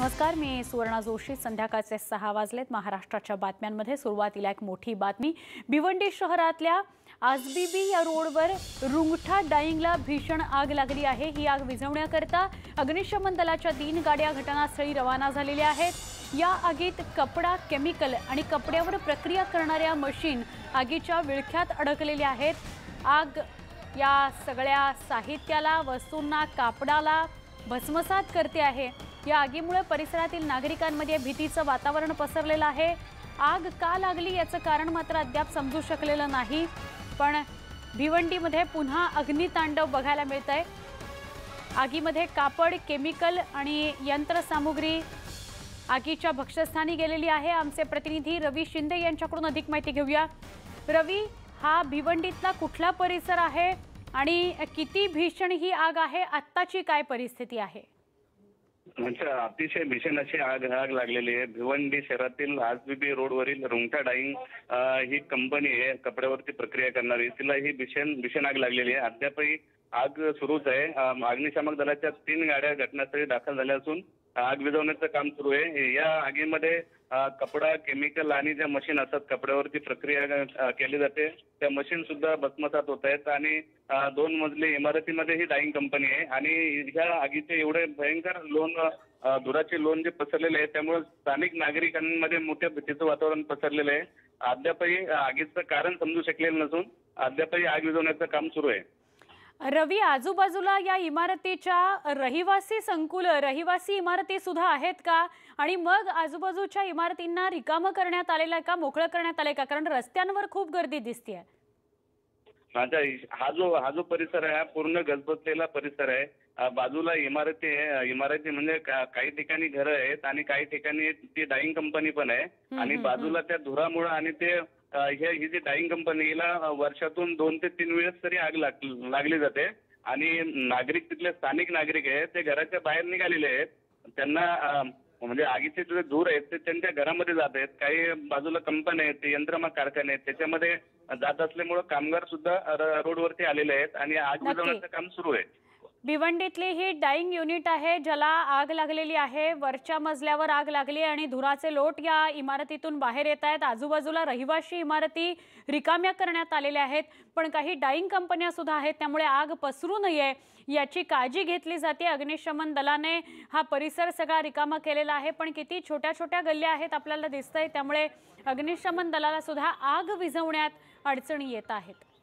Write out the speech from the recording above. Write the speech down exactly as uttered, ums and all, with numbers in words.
नमस्कार, मी सुवर्णा जोशी। संध्याकाळचे सहा वाजलेत। महाराष्ट्राच्या बातम्यांमध्ये सुरुवातीला एक मोठी बातमी। भिवंडी शहरातल्या आजबीबी या रोडवर रुंगठा डाईंगला भीषण आग लागली आहे। ही आग विझवण्याकरता अग्निशमन दलाच्या तीन गाड्या घटनास्थळी रवाना झालेल्या आहेत। या आगीत कपडा, केमिकल आणि कपड्यावर प्रक्रिया करणाऱ्या मशीन आगीच्या विळख्यात अडकलेल्या आहेत। आग या सगळ्या साहित्याला, वस्तूंना, कापडाला भस्मसात करते आहे। या आगीमुळे परिसरातील नागरिकांमध्ये भीतीचं वातावरण पसरलेलं आहे। आग का लागली याचं कारण मात्र अद्याप समजू शकलेलं नाही, पण भिवंडीमध्ये पुन्हा अग्नितांडव बघायला मिळतंय। आगीमध्ये कापड, केमिकल आणि यंत्रसामुग्री आगीच्या भक्षस्थानी गेलेली आहे। आमचे प्रतिनिधी रवी शिंदे यांच्याकडून अधिक माहिती घेऊया। रवी, हा भिवंडीतला कुठला परिसर आहे आणि किती भीषण ही आग आहे? आत्ताची काय परिस्थिती आहे? म्हणजे अतिशय भीषण अशी आग आग लागलेली आहे। भिवंडी शहरातील आजबीबी रोडवरील रुंगठा डाईंग ही कंपनी आहे, कपड्यावरती प्रक्रिया करणारी। तिला ही भीषण भीषण आग लागलेली आहे। अद्यापही आग सुरूच आहे। अग्निशामक दलाच्या तीन गाड्या घटनास्थळी दाखल झाल्या असून आग विझवण्याचं काम सुरू आहे। या आगीमध्ये कपडा, केमिकल आणि ज्या मशीन असतात, कपड्यावरती प्रक्रिया केली जाते, त्या मशीन सुद्धा भस्मसात होत आहेत। आणि दोन मजली इमारतीमध्ये ही डाईंग कंपनी आहे आणि ह्या आगीचे एवढे भयंकर लोन धुराचे लोन जे पसरलेले आहे, त्यामुळे स्थानिक नागरिकांमध्ये मोठ्या भीतीचं वातावरण पसरलेलं आहे। अद्यापही आगीचं कारण समजू शकलेलं नसून अद्यापही आग विझवण्याचं काम सुरू आहे। रवी, आजूबाजूला या इमारतीच्या रहिवासी संकुल, रहिवासी इमारती सुद्धा आहेत का? आणि मग आजूबाजूच्या इमारतींना रिकामं करण्यात आलेलं आहे का, मोकळं करण्यात आलंय का? कारण रस्त्यांवर खूप गर्दी दिसतेय। माझा हा जो हा जो परिसर आहे, पूर्ण गजबजलेला परिसर आहे। बाजूला इमारती आहे, इमारती म्हणजे काही ठिकाणी घरं आहेत आणि काही ठिकाणी ती डाईंग कंपनी पण आहे। आणि बाजूला त्या धुरामुळे आणि ते ही जी डाईंग कंपनीला वर्षातून दोन ते तीन वेळेस तरी आग लागली जाते। आणि नागरिक, तिथले स्थानिक नागरिक आहेत, ते घराच्या बाहेर निघालेले आहेत। त्यांना म्हणजे आगीचे जे धूर आहेत ते त्यांच्या घरामध्ये जात आहेत। काही बाजूला कंपन्या आहेत, यंत्रमाग कारखाने आहेत, त्याच्यामध्ये जात असल्यामुळे कामगार सुद्धा रोडवरती आलेले आहेत आणि आग विझवण्याचं काम सुरू आहे। भिवंडीतली ही डाईंग युनिट आहे ज्याला आग लागलेली आहे। वरच्या मजल्यावर आग लागली आणि धुराचे लोट या इमारतीतून बाहेर येत आहेत। आजूबाजूला रहिवाशी इमारती रिकाम्या करण्यात आलेल्या आहेत, पण काही डाईंग कंपन्या सुद्धा आहेत, त्यामुळे आग पसरू नये याची काळजी घेतली जाते। अग्निशमन दलाने हा परिसर सगळा रिकामा केलेला आहे, पण किती छोट्या छोट्या गल्ल्या आहेत आपल्याला दिसतंय, त्यामुळे अग्निशमन दलाला सुद्धा आग विझवण्यात अडचणी येत आहेत।